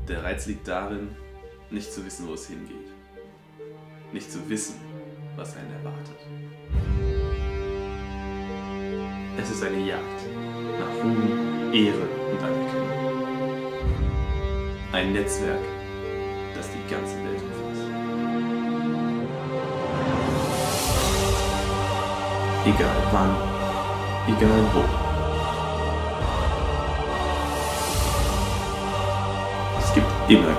Der Reiz liegt darin, nicht zu wissen, wo es hingeht. Nicht zu wissen, was einen erwartet. Es ist eine Jagd nach Ruhm, Ehre und Anerkennung. Ein Netzwerk, das die ganze Welt umfasst. Egal wann, egal wo. Es gibt immer